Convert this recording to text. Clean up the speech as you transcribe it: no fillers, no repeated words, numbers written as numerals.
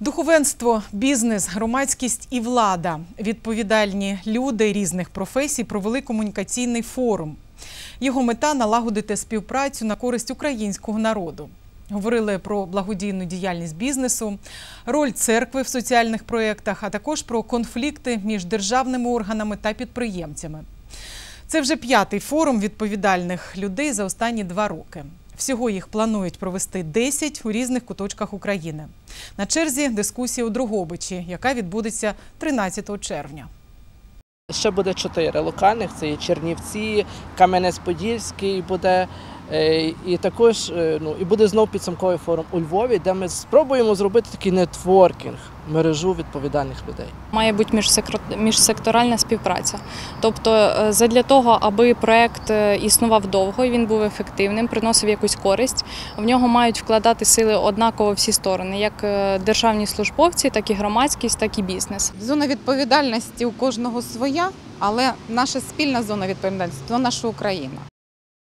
Духовенство, бізнес, громадськість і влада – відповідальні люди різних професій провели комунікаційний форум. Його мета – налагодити співпрацю на користь українського народу. Говорили про благодійну діяльність бізнесу, роль церкви в соціальних проєктах, а також про конфлікти між державними органами та підприємцями. Це вже 5-й форум відповідальних людей за останні 2 роки. Всього їх планують провести 10 у різних куточках України. На черзі дискусія у Дрогобичі, яка відбудеться 13 червня. Ще буде 4 локальних, це є Чернівці, Кам'янець-Подільський буде, і також і буде знов підсумковий форум у Львові, де ми спробуємо зробити такий нетворкінг, мережу відповідальних людей. Має бути міжсекторальна співпраця. Тобто задля того, аби проєкт існував довго і він був ефективним, приносив якусь користь, в нього мають вкладати сили однаково всі сторони, як державні службовці, так і громадськість, так і бізнес. Зона відповідальності у кожного своя, але наша спільна зона відповідальності – це наша Україна.